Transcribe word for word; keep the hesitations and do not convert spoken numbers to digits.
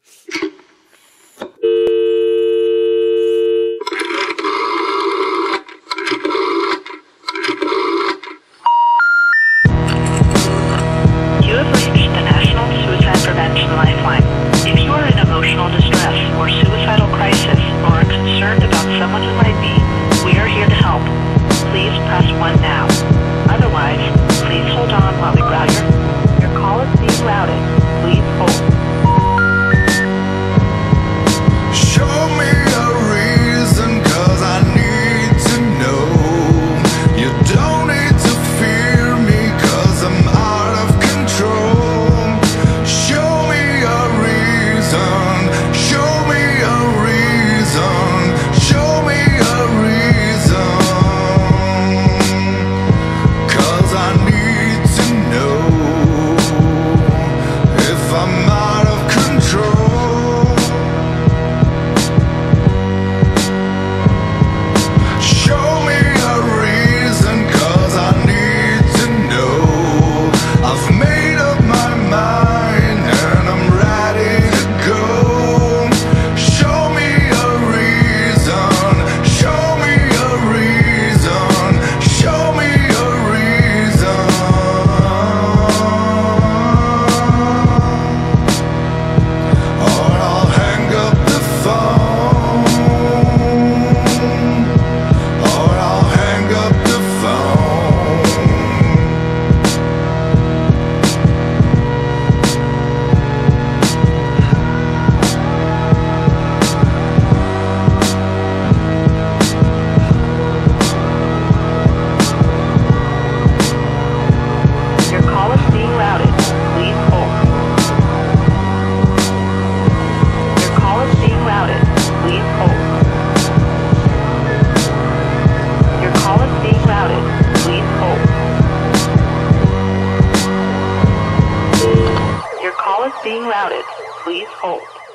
You have reached the National Suicide Prevention Lifeline. If you are in emotional distress or suicidal crisis or are concerned about someone who might be, we are here to help. Please press one now. Otherwise, please hold on while we route your... Your call is being routed. Please hold. Show me a reason, 'cause I need to know. You don't need to fear me, 'cause I'm out of control. Show me a reason, show me a reason, show me a reason, 'cause I need to know if I'm out of control. Show me a reason, 'cause I need to know. I've made up my mind and I'm ready to go. Show me a reason, show me a reason, show me a reason, or I'll hang up the phone, or I'll hang up the phone. Your call is being routed. Please hold. Your call is being routed. Please hold. Your call is being routed. Please hold. Your call is being routed. Please hold.